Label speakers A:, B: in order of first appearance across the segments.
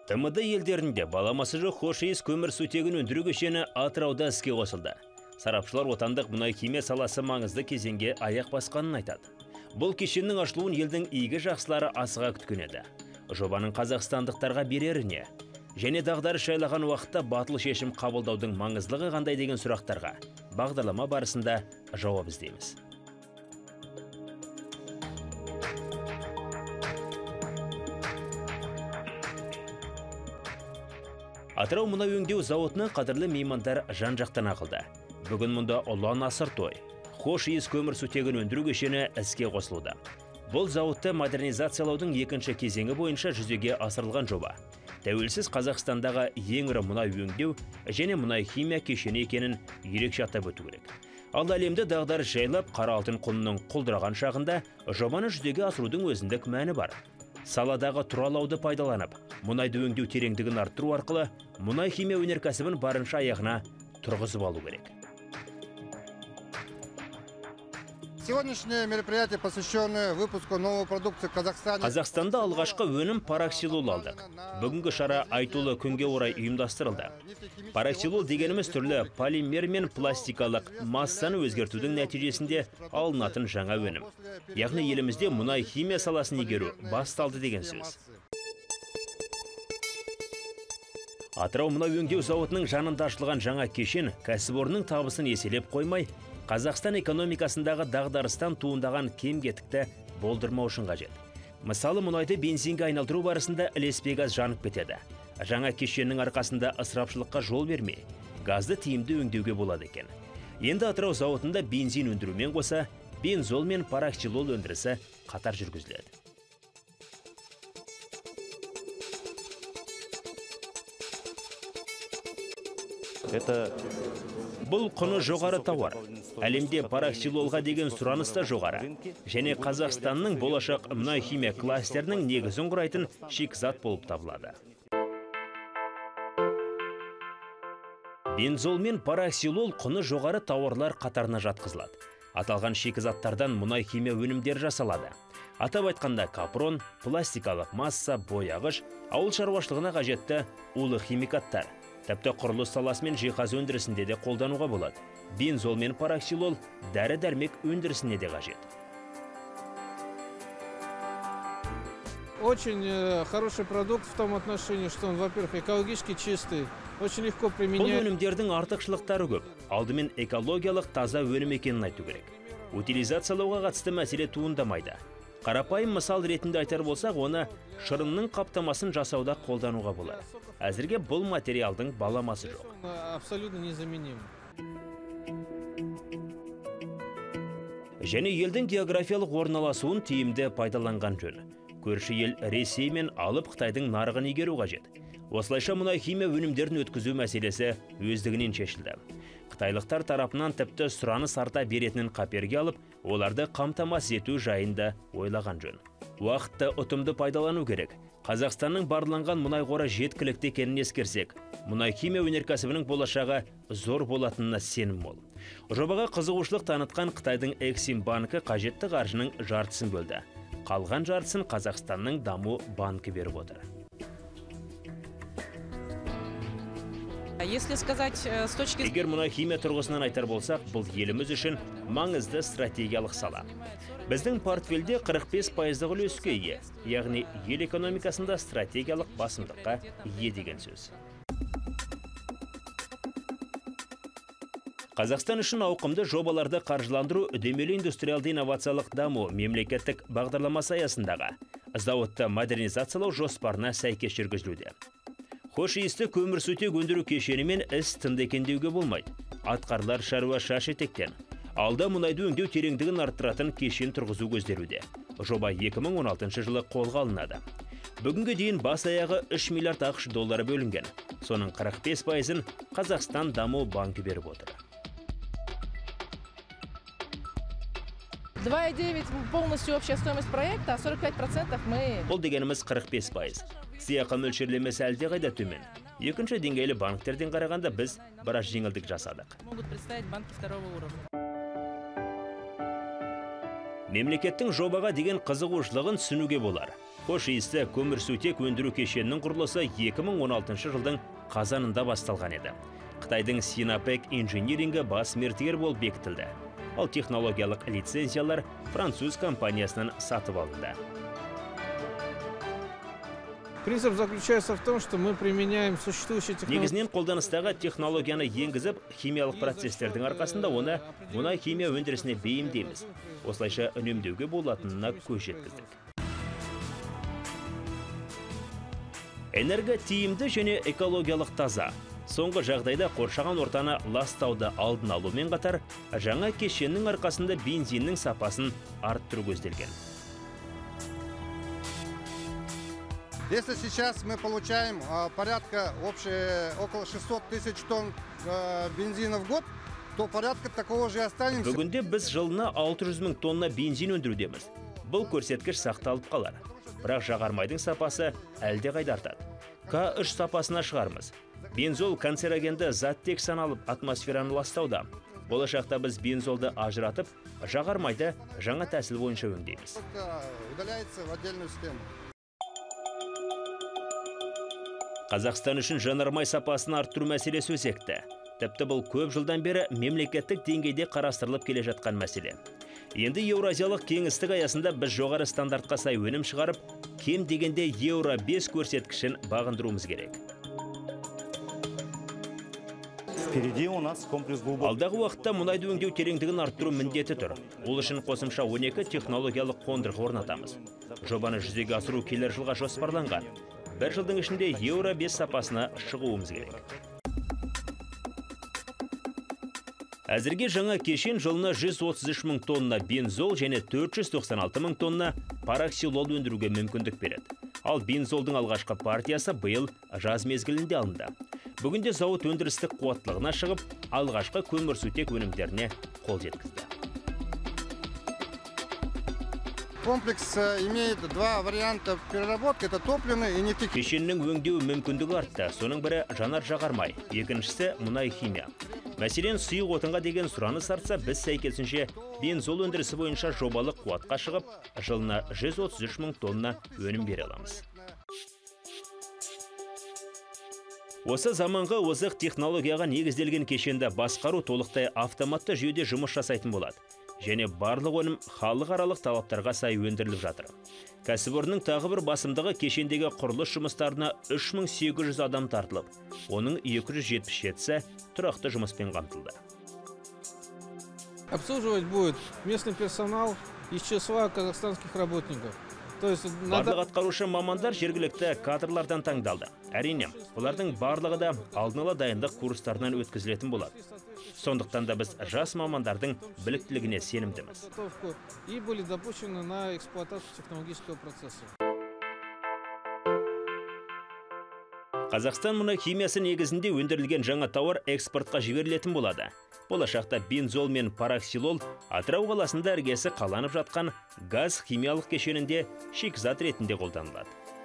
A: ТМД елдерінде баламасы жоқ хош-иіс көмірсутегін өндіру кешені Атырауда іске қосылды. Сарапшылар отандық мұнай-химия саласы маңызды кезеңге аяқ басқанын айтады. Бұл кешеннің ашылуын елдің игі жақсылары асыға күткен еді. Жобаның қазақстандықтарға береріне және дағдарыс жайлаған уақытта батыл шешім қабылдаудың маңыздылығы қандай деген сұрақтарға бағдарлама барысында жауап іздейміз. Атырау мұнай өңдеу зауытына қадірлі меймандар жан-жақтан ағылды. Бүгін мұнда ұлан асыр той. Хош-иіс көмірсутегін өндіру кешені іске қосылуда. Бұл зауытты модернизациялаудың екінші кезеңі бойынша жүзеге асырылған жоба. Тәуелсіз Қазақстандағы ең ірі мұнай өңдеу және мұнай химия кешені екенін ерекше атап өту керек. Ал әлемді дағдарыс жайлап, қара алтын құнының құлдыраған шағында жобаны жүзеге асырудың өзіндік мәні бар. Саладағы тұралауды пайдаланып, мұнайды өңдеу тереңдігін арттыру арқылы мұнай химия өнеркәсібін барынша аяғына тұрғызып алу керек.
B: Сегодняшнее мероприятие посвящено выпуску новой продукции в Казахстане.
A: Қазақстанда алғашқы өнім параксилол алдық. Бүгінгі шара айтулы күнге орай ұйымдастырылды. Параксилол дегеніміз түрлі полимер мен пластикалық массаны өзгертудің нәтижесінде алынатын жаңа өнім. Яғни елімізде мұнай химия саласын игеру басталды деген сөз. Атырау мұнай өңдеу зауытының жанында ашылған жаңа кешен кәсіпорынның табысын еселеп қоймай, Қазақстан экономикасындағы дағдарыстан туындаған кем-кетікті болдырмау үшін қажет. Мысалы, мұнайды бензинге айналдыру барысында ілеспе газ жанып кетеді. Жаңа кешеннің арқасында ысырапшылыққа жол бермей, газды тиімді өңдеуге болады екен. Енді Атырау зауытында бензин өндірумен қоса, бензол мен параксилол өндірісі қатар жүргізіледі. Бұл құны жоғары тауар. Әлемде параксилолға деген сұраныс та жоғары. Және Қазақстанның болашақ мұнай химия кластерінің негізін құрайтын шикізат болып табылады. Бензол мен параксилол құны жоғары тауарлар қатарына жатқызылады. Аталған шикізаттардан мұнай химия өнімдері жасалады. Атап айтқанда капрон, пластикалық масса, бояғыш, ауыл шаруашылығына қажетті улы химикаттар. Тіпті құрылыс саласы мен жиһаз өндірісінде де қолдануға болады. Бензол мен параксилол дәрі-дәрмек өндірісіне де қажет.
C: Очень хороший продукт в том отношении, что он, во-первых, экологически чистый, очень легко применять.
A: Бұл өнімдердің артықшылықтары көп. Алдымен экологиялық таза өнім екенін айту керек. Утилизациялауға қатысты мәселе туындамайды. Қарапайым мысал ретінде айтар болсақ, оны шырынның қаптамасын жасауда қолдануға болады. Әзірге бұл материалдың баламасы жоқ.
C: Абсолютно незаменим.
A: Және елдің географиялық орналасуын тиімді пайдаланған жөн. Көрші ел Ресей мен алып Қытайдың нарығын игеру қажет. Осылайша мұнай химия өнімдерін өткізу мәселесі өздігінен шешілді. Қытайлықтар тарапынан тіпті сұраныс арта беретінін қаперге алып, оларды қамтамасыз ету жайында ойлаған жөн. Уақытты ұтымды пайдалану керек. Қазақстанның барланған мұнай қоры жеткілікті екенін ескерсек, мұнай химия өнеркәсібінің болашағы зор болатынына сенім мол. Жобаға қызығушылық танытқан Қытайдың Эксим банкі қажетті қаржының жартысын бөлді. Қалған жартысын Қазақстанның даму банкі беріп отыр. Егер мұнай химия тұрғысынан айтар болсақ, бұл еліміз үшін маңызды стратегиялық сала. Біздің портфельде 45% үлеске ие, яғни ел экономикасында стратегиялық басымдыққа ие деген сөз. Қазақстан үшін ауқымды жобаларды қаржыландыру үдемелі индустриалды инновациялық даму мемлекеттік бағдарламасы аясындағы зауытты модернизациялау жоспарына сәйкес жүргізілуде. Хош-иісті көмірсутек өндіру кешені мен іс тынды екен деуге болмайды. Атқарылар шаруа шаш етектен. Алда мұнайды өңдеу тереңдігін арттыратын кешен тұрғызу көзделуде. Жоба 2016 жылы қолға алынады. Бүгінге дейін бас аяғы 3 миллиард ақш доллары бөлінген. Соның 45%-ын Қазақстан даму банкі беріп отыр.
D: 2,9 полностью общая стоимость проекта, а 45% мы...
A: Бұл дегеніміз 45%. Сыйақы мөлшерлемесі әлде қайда төмен. Екінші деңгейлі банктерден қарағанда біз біраз жеңілдік жасадық.
D: Могут представить банки второго уровня.
A: Мемлекеттің жобаға деген қызығушылығын түсінуге болар. Хош иісті көмірсутек өндіру кешенінің құрылысы 2016 жылдың қазанында басталған еді. Қытайдың Sinopec инжинирингі бас мердігер болып бекітілді. Ал технологиялық лицензиялар француз компаниясынан сатып алынды.
C: Принцип заключается в том, что мы применяем существующие технологии.
A: Негізінен қолданыстағы технологияны енгізіп, химиялық процестердің арқасында оны мұнай химия өндірісіне бейімдейміз. Осылайша үнемдеуге болатынына көз жеткіздік. Энерго тиімді және экологиялық таза. Соңғы жағдайда қоршаған ортаны ластауды алдын алумен қатар, жаңа кешеннің арқасында бензиннің сапасын арттыру көзделген.
B: Если сейчас мы получаем порядка около 600 тысяч тонн бензина в год, то порядка такого же останемся.
A: Бүгінде біз жылына 600 мың тонна бензин өндірудеміз. Бұл көрсеткіш сақталып қалар. Бірақ жағармайдың сапасы әлде қайда артады. К3 сапасына шығармыз. Бензол канцерогенді заттек саналып атмосфераны ластауда. Болашақта біз бензолды ажыратып, жағармайды жаңа тәсіл бойынша өңдейміз.
B: Удаляется в отдельную систему.
A: Қазақстан үшін жанармай сапасын арттыру мәселесі өзекті. Тіпті бұл көп жылдан бері мемлекеттік деңгейде қарастырылып келе жатқан мәселе. Енді Еуразиялық кеңістік аясында біз жоғары стандартқа сай өнім шығарып, кем дегенде Еуро 5 көрсеткішін бағындыруымыз керек. Алдағы уақытта мұнайды өңдеу тереңдігін арттыру міндеті тұр. Ол үшін қосымша 12 технологиялық қондырғы орнатамыз. Жобаны жүзеге асыру келер жылға жоспарланған. Бір жылдың ішінде Еуро 5 сапасына шығуымыз керек. Әзірге жаңа кешен жылына 133 мың тонна бензол және 496 мың тонна параксилол өндіруге мүмкіндік береді. Ал бензолдың алғашқы партиясы биыл жаз мезгілінде алынды. Бүгінде зауыт өндірістік қуаттылығына шығып, алғашқы көмірсутек өнімдеріне қол жеткізді.
B: Комплекс имеет два варианта переработки, это топливный и нефтехимия.
A: Кешеннің өңдеу мүмкіндігі артты. Соның бірі жанар-жағармай, екіншісі мұнай химия. Мәселен, сұйық отынға деген сұраныс артса, біз сәйкесінше бензол өндірісі бойынша жобалық қуатқа шығып, жылына 133 мың тонна өнім бере аламыз. Осы заманғы озық технологияға негізделген кешенді басқару толықтай автоматты жүйеде жұмыс жасайтын болады. Және барлық өнім халықаралық талаптарға сай өндіріліп жатыр. Кәсіпорынның тағы бір басымдығы кешендегі құрылыс жұмыстарына 3800 адам тартылып, оның 277-сі тұрақты жұмыспен қамтылды.
C: Обслуживать будет местный персонал из числа казахстанских работников.
A: Барлық атқарушы мамандар жергілікті кадрлардан таңдалды. Әрине, олардың барлығы да алдын ала дайындық курстарынан өткізілетін болады. Сондықтан да біз жас мамандардың біліктілігіне сенімдіміз.
C: И были допущены на эксплуатацию технологического процесса.
A: Қазақстан мұнай химиясы негізінде өндірілген жаңа тауар экспортқа жіберілетін болады. Болашақта бензол мен параксилол Атырау қаласында іргесі қаланып жатқан газ химиялық кешенінде шикізат ретінде қолданылады.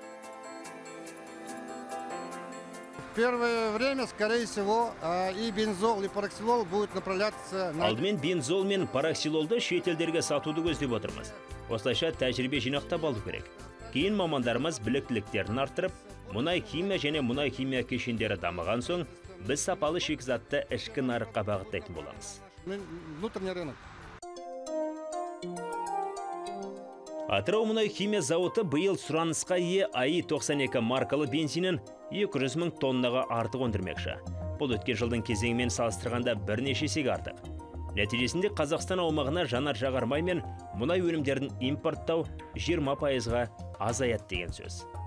B: В первое время, скорее всего, и бензол, и параксилол будут направляться на...
A: Алдымен бензол мен параксилолды шетелдерге сатуды көздеп отырмыз. Осылайша тәжірибе жинақтап алу керек. Кейін мамандарымыз біліктіліктерін арттырып, мұнай химия және мұнай химия кешендері дамыған соң, біз сапалы шикізатты ішкі нарыққа бағыттайтын боламыз.
B: Внутренний рынок.
A: Атырау мұнай химия зауыты биыл сұранысқа ие АИ-92 маркалы бензинін 200 мың тоннаға артық өндірмекші. Бұл өткен жылдың кезеңімен салыстырғанда бірнеше есеге артық. Нәтижесінде Қазақстан аумағына жанар-жағармай мен мұнай өнімдерін импорттау 20%-ға азаяды деген сөз.